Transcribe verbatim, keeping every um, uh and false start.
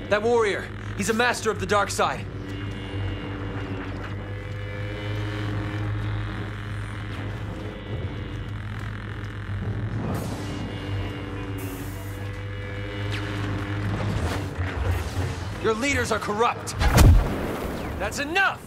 That warrior, he's a master of the dark side. Your leaders are corrupt. That's enough!